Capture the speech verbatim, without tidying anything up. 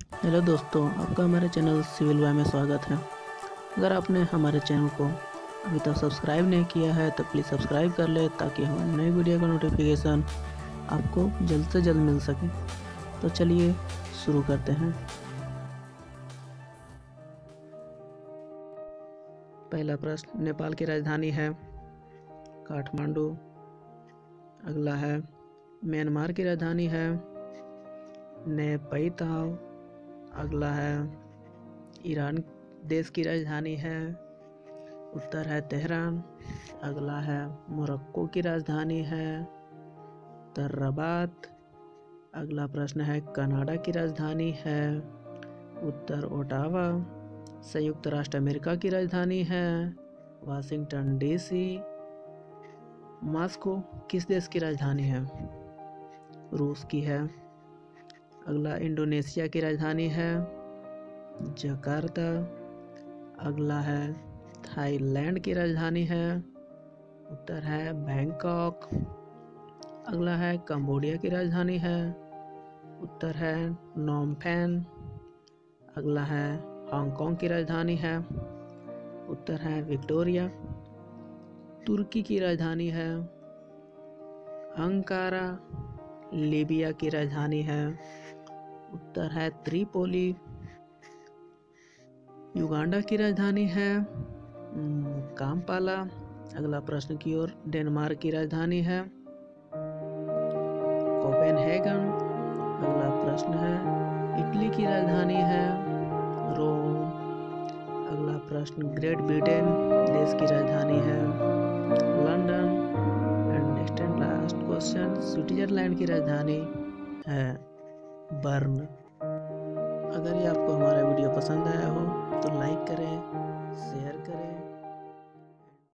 Hello दोस्तों, आपका हमारे चैनल सिविल वाई में स्वागत है। अगर आपने हमारे चैनल को अभी तक सब्सक्राइब नहीं किया है तो प्लीज़ सब्सक्राइब कर ले, ताकि हमारी नई वीडियो का नोटिफिकेशन आपको जल्द से जल्द मिल सके। तो चलिए शुरू करते हैं। पहला प्रश्न, नेपाल की राजधानी है काठमांडू। अगला है, म्यांमार की राजधानी है नेपैताव। अगला है, ईरान देश की राजधानी है, उत्तर है तेहरान। अगला है, मोरक्को की राजधानी है उत्तर रबात। अगला प्रश्न है, कनाडा की राजधानी है उत्तर ओटावा। संयुक्त राष्ट्र अमेरिका की राजधानी है वाशिंगटन डीसी। मॉस्को किस देश की राजधानी है? रूस की है। अगला, इंडोनेशिया की राजधानी है जकार्ता। अगला है, थाईलैंड की राजधानी है, उत्तर है बैंकॉक। अगला है, कंबोडिया की राजधानी है, उत्तर है नोम पेन। अगला है, हांगकांग की राजधानी है, उत्तर है विक्टोरिया। तुर्की की राजधानी है अंकारा। लीबिया की राजधानी है, उत्तर है त्रिपोली। युगांडा की राजधानी है काम्पाला। अगला प्रश्न की ओर, डेनमार्क की राजधानी है कोपेनहेगन। अगला प्रश्न है, इटली की राजधानी है रोम। अगला प्रश्न, ग्रेट ब्रिटेन देश की राजधानी है London. And next and last question, Switzerland की राजधानी है बर्न। अगर ये आपको हमारा वीडियो पसंद आया हो तो लाइक करें, शेयर